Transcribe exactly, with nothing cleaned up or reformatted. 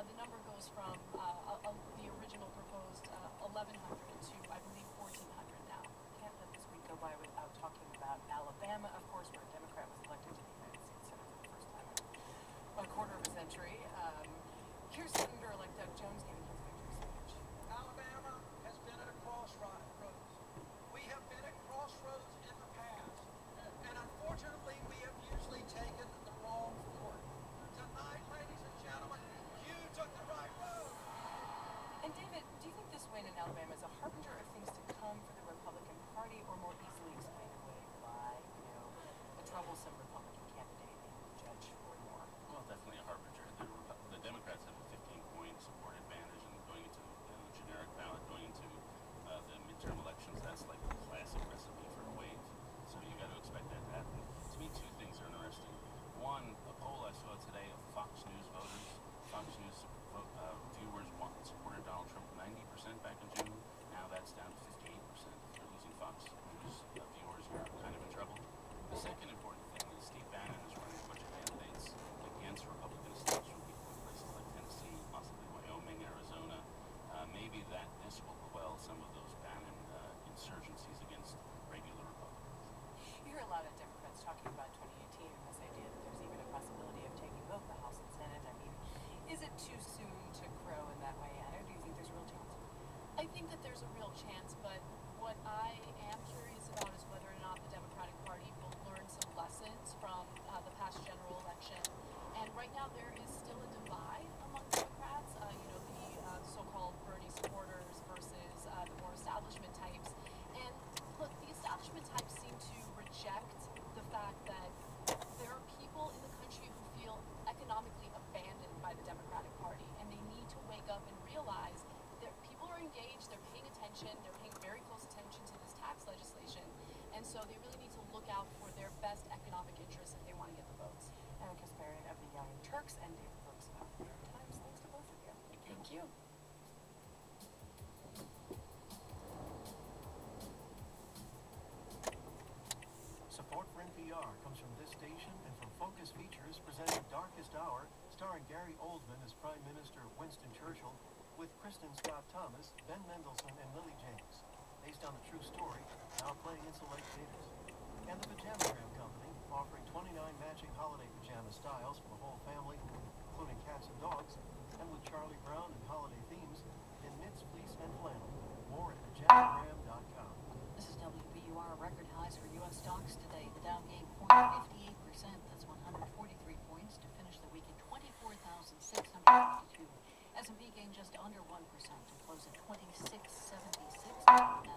uh, the number goes from uh, uh, the original proposed uh, eleven hundred to, I believe, fourteen hundred now. Can't let this week go by without talking about Alabama, of course, where a Democrat was elected to the United States Senate for the first time in a quarter of a century. Um, here's Senator-elect Doug Jones giving his victory speech. Alabama has been at a crossroads. We have been at crossroads in the past, and unfortunately, we have usually taken the wrong fork. Tonight, ladies and gentlemen, you took the right road. And David, do you think this win in Alabama is a harbinger of things to come for the Republican Party, or more easily explained away by, you know, a troublesome Republican candidate in Judge Roy Moore? Well, definitely a harbinger. The, Repu- the Democrats have a fifteen-point support advantage, and going into you know, the generic ballot, going into uh, the midterm elections, that's like the classic recipe for a wave. So you got to expect that to happen. To me, two things are interesting. One, a poll I saw today of Fox News voters. Fox News vote, uh, viewers want, supported Donald Trump ninety percent back in June. Now that's down to fifty-eight percent. If you're losing Fox News uh, viewers, you're kind of in trouble. The second important thing is Steve Bannon is running a bunch of candidates against Republican establishment people in places like Tennessee, possibly Wyoming, Arizona. Uh, maybe that this will quell some of those Bannon uh, insurgencies against regular Republicans. You hear a lot of Democrats talking about twenty eighteen and this idea that there's even a possibility of taking both the House and Senate. I mean, is it too soon to crow in that way, Anna, or do you think there's a real chance? I think that there's a real chance, but what I am curious about is whether or not the Democratic Party will learn some lessons from uh, the past general election. And right now there is still a divide among Democrats, uh, you know, the uh, so-called Bernie supporters versus uh, the more establishment types. And look, the establishment types seem to reject the fact that there are people in the country who feel economically abandoned by the Democratic Party, and they need to wake up and realize that people are engaged, they're paying attention, they're paying very close attention to this tax legislation, and so they really need to look out for their best economic interests if they want to get the votes. Anna Kasparian of the Young Turks and David Brooks of New York Times. Thanks to both of you. Thank you. Support for N P R comes from this station and from Focus Features presenting Darkest Hour, starring Gary Oldman as Prime Minister Winston Churchill, with Kristen Scott Thomas, Ben Mendelsohn, and Lily James. Based on a true story, now playing in select theaters. And the Pajamagram Company, offering twenty-nine matching holiday pajama styles for the whole family, including cats and dogs, and with Charlie Brown and holiday themes in knits, fleece, and flannel. More at pajamagram dot com. This is W B U R. Record highs for U S stocks today. The Dow gained zero point five eight percent. That's one hundred forty-three points to finish the week at twenty-four thousand six hundred fifty-two. S and P gained just under one percent to close at twenty-six seventy-six.